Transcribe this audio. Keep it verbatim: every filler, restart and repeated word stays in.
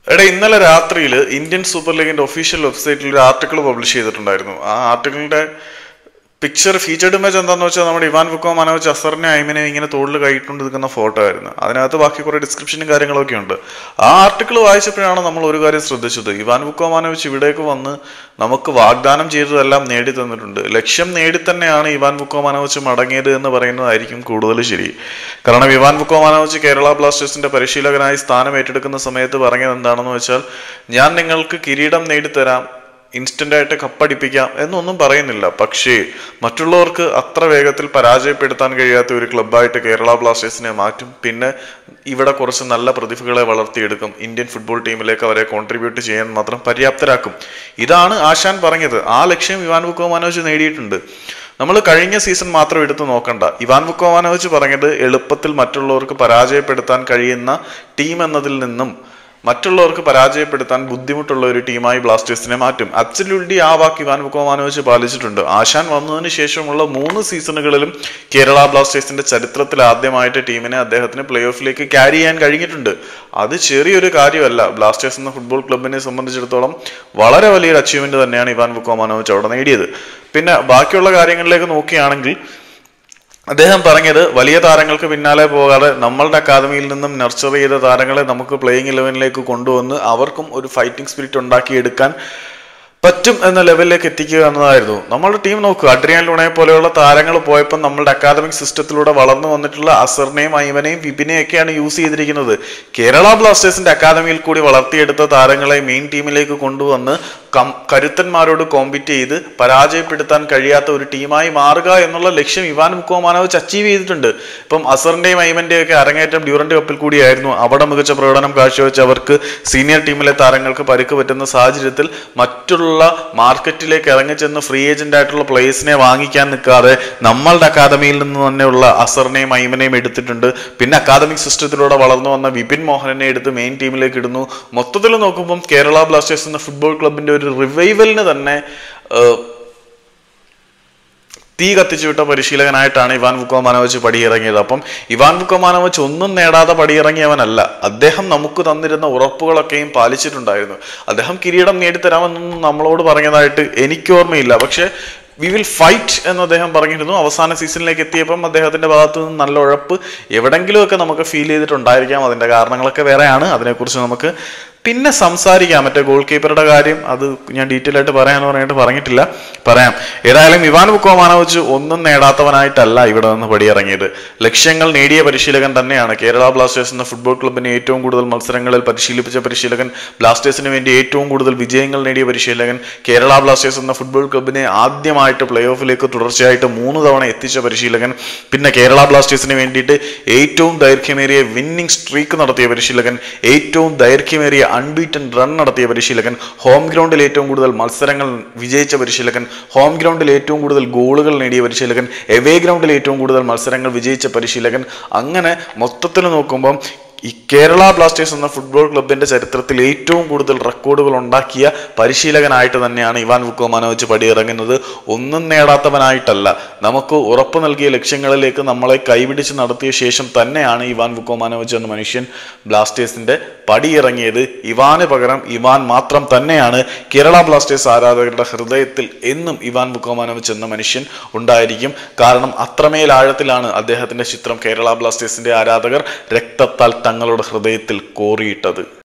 എടാ ഇന്നലെ രാത്രിയിൽ ഇന്ത്യൻ സൂപ്പർ ലീഗിന്റെ ഒഫീഷ്യൽ വെബ്സൈറ്റിൽ ഒരു ആർട്ടിക്കിൾ പബ്ലിഷ് ചെയ്തിട്ടുണ്ടായിരുന്നു. ആ ആർട്ടിക്കിളിന്റെ പിക്ചർ ഫീച്ചേർഡ് ഇമേജ് എന്താണെന്ന് വെച്ചാൽ നമ്മുടെ ഇവാൻ വുക്കോമാനോവിച്ച് അസറിനെ ഐമിനെ ഇങ്ങനെ തോളിൽ കൈയിട്ടുണ്ട് നിൽക്കുന്ന ഫോട്ടോ ആയിരുന്നു. അതിനകത്ത് ബാക്കി കുറെ ഡിസ്ക്രിപ്ഷനും കാര്യങ്ങളൊക്കെ ഉണ്ട്. ആ ആർട്ടിക്കിൾ വായിച്ചപ്പോഴാണ് നമ്മൾ ഒരു കാര്യം ശ്രദ്ധിച്ചത്. ഇവാൻ വുക്കോമാനോവിച്ച് ഇവിടേക്ക് വന്ന് നമുക്ക് വാഗ്ദാനം ചെയ്തതെല്ലാം നേടി തന്നിട്ടുണ്ട്. ലക്ഷ്യം നേടി തന്നെയാണ് ഇവാൻ വുക്കോമാനോവിച്ച് മടങ്ങിയത് എന്ന് പറയുന്നതായിരിക്കും കൂടുതൽ ശരി. കാരണം ഇവാൻ വുക്കോമാനോവിച്ച് കേരള ബ്ലാസ്റ്റേഴ്സിന്റെ പരിശീലകനായി സ്ഥാനം ഏറ്റെടുക്കുന്ന സമയത്ത് പറഞ്ഞത് എന്താണെന്ന് വെച്ചാൽ, ഞാൻ നിങ്ങൾക്ക് കിരീടം നേടിത്തരാം, ഇൻസ്റ്റന്റ് ആയിട്ട് കപ്പടിപ്പിക്കാം എന്നൊന്നും പറയുന്നില്ല. പക്ഷേ മറ്റുള്ളവർക്ക് അത്ര വേഗത്തിൽ പരാജയപ്പെടുത്താൻ കഴിയാത്ത ഒരു ക്ലബ്ബായിട്ട് കേരള ബ്ലാസ്റ്റേഴ്സിനെ മാറ്റും. പിന്നെ ഇവിടെ കുറച്ച് നല്ല പ്രതിഭകളെ വളർത്തിയെടുക്കും. ഇന്ത്യൻ ഫുട്ബോൾ ടീമിലേക്ക് അവരെ കോൺട്രിബ്യൂട്ട് ചെയ്യാൻ മാത്രം പര്യാപ്തരാക്കും. ഇതാണ് ആശാൻ പറഞ്ഞത്. ആ ലക്ഷ്യം ഇവാൻ വുക്കോമാനോവിച്ച് നേടിയിട്ടുണ്ട്. നമ്മൾ കഴിഞ്ഞ സീസൺ മാത്രം എടുത്തു നോക്കണ്ട. ഇവാൻ വുക്കോമാനോവിച്ച് പറഞ്ഞത് എളുപ്പത്തിൽ മറ്റുള്ളവർക്ക് പരാജയപ്പെടുത്താൻ കഴിയുന്ന ടീം എന്നതിൽ നിന്നും മറ്റുള്ളവർക്ക് പരാജയപ്പെടുത്താൻ ബുദ്ധിമുട്ടുള്ള ഒരു ടീമായി ബ്ലാസ്റ്റേഴ്സിനെ മാറ്റും. അബ്സല്യൂട്ട്ലി ആ വാക്ക് ഇവാൻ വുക്കോമാനോവിച്ച് പാലിച്ചിട്ടുണ്ട്. ആശാൻ വന്നതിന് ശേഷമുള്ള മൂന്ന് സീസണുകളിലും കേരള ബ്ലാസ്റ്റേഴ്സിന്റെ ചരിത്രത്തിൽ ആദ്യമായിട്ട് ടീമിനെ അദ്ദേഹത്തിന് പ്ലേ ഓഫിലേക്ക് ക്യാരി ചെയ്യാൻ കഴിഞ്ഞിട്ടുണ്ട്. അത് ചെറിയൊരു കാര്യമല്ല. ബ്ലാസ്റ്റേഴ്സ് എന്ന ഫുട്ബോൾ ക്ലബിനെ സംബന്ധിച്ചിടത്തോളം വളരെ വലിയൊരു അച്ചീവ്മെന്റ് തന്നെയാണ് ഇവാൻ വുക്കോമാനോവിച്ച് അവിടെ നേടിയത്. പിന്നെ ബാക്കിയുള്ള കാര്യങ്ങളിലേക്ക് നോക്കുകയാണെങ്കിൽ അദ്ദേഹം പറഞ്ഞത്, വലിയ താരങ്ങൾക്ക് പിന്നാലെ പോകാതെ നമ്മളുടെ അക്കാദമിയിൽ നിന്നും നർച്ചർ ചെയ്ത താരങ്ങളെ നമുക്ക് പ്ലേയിങ് ഇലവനിലേക്ക് കൊണ്ടുവന്ന് അവർക്കും ഒരു ഫൈറ്റിംഗ് സ്പിരിറ്റ് ഉണ്ടാക്കിയെടുക്കാൻ പറ്റും എന്ന ലെവലിലേക്ക് എത്തിക്കുക എന്നതായിരുന്നു. നമ്മളുടെ ടീം നോക്കുക. അഡ്രിയാൻ ലൂണയെ പോലെയുള്ള താരങ്ങൾ പോയപ്പോൾ നമ്മളുടെ അക്കാദമിക് സിസ്റ്റത്തിലൂടെ വളർന്നു വന്നിട്ടുള്ള അസറിനെയും ഐവനെയും വിപിനെയും ഒക്കെയാണ് യൂസ് ചെയ്തിരിക്കുന്നത്. കേരള ബ്ലാസ്റ്റേഴ്സിന്റെ അക്കാദമിയിൽ കൂടി വളർത്തിയെടുത്ത താരങ്ങളെ മെയിൻ ടീമിലേക്ക് കൊണ്ടുവന്ന് കം കരുത്തന്മാരോട് കോമ്പീറ്റ് ചെയ്ത് പരാജയപ്പെടുത്താൻ കഴിയാത്ത ഒരു ടീമായി മാറുക എന്നുള്ള ലക്ഷ്യം ഇവാൻ വുക്കോമാനോവിച്ച് അച്ചീവ് ചെയ്തിട്ടുണ്ട്. ഇപ്പം അസറിന്റെയും ഐവന്റെയും ഒക്കെ അരങ്ങേറ്റം ഡ്യൂറന്റ് കപ്പിൽ കൂടിയായിരുന്നു. അവിടെ മികച്ച പ്രകടനം കാഴ്ചവെച്ച് അവർക്ക് സീനിയർ ടീമിലെ താരങ്ങൾക്ക് പരിക്ക് പറ്റുന്ന സാഹചര്യത്തിൽ മറ്റുള്ള മാർക്കറ്റിലേക്ക് ഇറങ്ങിച്ചെന്ന് ഫ്രീ ഏജന്റ് ആയിട്ടുള്ള പ്ലേയേഴ്സിനെ വാങ്ങിക്കാൻ നിൽക്കാതെ നമ്മളുടെ അക്കാദമിയിൽ നിന്ന് തന്നെയുള്ള അസറിനെയും ഐമനെയും എടുത്തിട്ടുണ്ട്. പിന്നെ അക്കാദമിക് സിസ്റ്റത്തിലൂടെ വളർന്നു വന്ന വിപിൻ മോഹനനെ എടുത്ത് മെയിൻ ടീമിലേക്ക് ഇടുന്നു. മൊത്തത്തിൽ നോക്കുമ്പം കേരള ബ്ലാസ്റ്റേഴ്സ് എന്ന ഫുട്ബോൾ ക്ലബിന്റെ ഒരു റിവൈവലിന് തന്നെ തീ കത്തിച്ചുവിട്ട പരിശീലകനായിട്ടാണ് ഇവാൻ വുക്കോമാനോവിച്ച് പടിയിറങ്ങിയത്. അപ്പം ഇവാൻ വുക്കോമാനോവിച്ച് ഒന്നും നേടാതെ പടിയിറങ്ങിയവനല്ല. അദ്ദേഹം നമുക്ക് തന്നിരുന്ന ഉറപ്പുകളൊക്കെയും പാലിച്ചിട്ടുണ്ടായിരുന്നു. അദ്ദേഹം കിരീടം നേടിത്തരാമെന്നൊന്നും നമ്മളോട് പറഞ്ഞതായിട്ട് എനിക്ക് ഓർമ്മയില്ല. പക്ഷെ വി വിൽ ഫൈറ്റ് എന്ന് അദ്ദേഹം പറഞ്ഞിരുന്നു. അവസാന സീസണിലേക്ക് എത്തിയപ്പം അദ്ദേഹത്തിന്റെ ഭാഗത്തു നിന്ന് നല്ല ഉഴപ്പ് എവിടെങ്കിലുമൊക്കെ നമുക്ക് ഫീൽ ചെയ്തിട്ടുണ്ടായിരിക്കാം. അതിന്റെ കാരണങ്ങളൊക്കെ വേറെയാണ്. അതിനെക്കുറിച്ച് നമുക്ക് പിന്നെ സംസാരിക്കാം. മറ്റേ ഗോൾ കീപ്പറുടെ കാര്യം അത് ഞാൻ ഡീറ്റെയിൽ ആയിട്ട് പറയാന്ന് പറഞ്ഞിട്ട് പറഞ്ഞിട്ടില്ല, പറയാം. ഏതായാലും ഇവാൻ വുക്കോമാനോവിച്ച് ഒന്നും നേടാത്തവനായിട്ടല്ല ഇവിടെ നിന്ന് പടിയിറങ്ങിയത്. ലക്ഷ്യങ്ങൾ നേടിയ പരിശീലകൻ തന്നെയാണ്. കേരള ബ്ലാസ്റ്റേഴ്സ് എന്ന ഫുട്ബോൾ ക്ലബിനെ ഏറ്റവും കൂടുതൽ മത്സരങ്ങളിൽ പരിശീലിപ്പിച്ച പരിശീലകൻ, ബ്ലാസ്റ്റേഴ്സിന് വേണ്ടി ഏറ്റവും കൂടുതൽ വിജയങ്ങൾ നേടിയ പരിശീലകൻ, കേരള ബ്ലാസ്റ്റേഴ്സ് എന്ന ഫുട്ബോൾ ക്ലബിനെ ആദ്യമായിട്ട് പ്ലേ ഓഫിലേക്ക് തുടർച്ചയായിട്ട് മൂന്ന് തവണ എത്തിച്ച പരിശീലകൻ, പിന്നെ കേരള ബ്ലാസ്റ്റേഴ്സിന് വേണ്ടിയിട്ട് ഏറ്റവും ദൈർഘ്യമേറിയ വിന്നിംഗ് സ്ട്രീക്ക് നടത്തിയ പരിശീലകൻ, ഏറ്റവും ദൈർഘ്യമേറിയ അൺബീറ്റൻ റൺ നടത്തിയ പരിശീലകൻ, ഹോം ഗ്രൗണ്ടിൽ ഏറ്റവും കൂടുതൽ മത്സരങ്ങൾ വിജയിച്ച പരിശീലകൻ, ഹോം ഗ്രൗണ്ടിൽ ഏറ്റവും കൂടുതൽ ഗോളുകൾ നേടിയ പരിശീലകൻ, എവേ ഗ്രൗണ്ടിൽ ഏറ്റവും കൂടുതൽ മത്സരങ്ങൾ വിജയിച്ച പരിശീലകൻ. അങ്ങനെ മൊത്തത്തിൽ നോക്കുമ്പം ഈ കേരള ബ്ലാസ്റ്റേഴ്സ് എന്ന ഫുട്ബോൾ ക്ലബിന്റെ ചരിത്രത്തിൽ ഏറ്റവും കൂടുതൽ റെക്കോർഡുകൾ ഉണ്ടാക്കിയ പരിശീലകനായിട്ട് തന്നെയാണ് ഇവാൻ വുക്കോമാനോവിച്ച് പടിയിറങ്ങുന്നത്. ഒന്നും നേടാത്തവനായിട്ടല്ല. നമുക്ക് ഉറപ്പ് നൽകിയ ലക്ഷ്യങ്ങളിലേക്ക് നമ്മളെ കൈപിടിച്ച് നടത്തിയ ശേഷം തന്നെയാണ് ഇവാൻ വുക്കോമാനോവിച്ച് എന്ന മനുഷ്യൻ ബ്ലാസ്റ്റേഴ്സിന്റെ പടിയിറങ്ങിയത്. ഇവാന് പകരം ഇവാൻ മാത്രം തന്നെയാണ് കേരള ബ്ലാസ്റ്റേഴ്സ് ആരാധകരുടെ ഹൃദയത്തിൽ എന്നും ഇവാൻ വുക്കോമാനോവിച്ച് എന്ന മനുഷ്യൻ ഉണ്ടായിരിക്കും. കാരണം അത്രമേൽ ആഴത്തിലാണ് അദ്ദേഹത്തിന്റെ ചിത്രം കേരള ബ്ലാസ്റ്റേഴ്സിന്റെ ആരാധകർ രക്തത്താൽ തങ്ങളുടെ ഹൃദയത്തിൽ കോറിയിട്ടത്.